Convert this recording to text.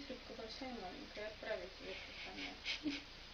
рыбка большая и маленькая, отправить ее в питание.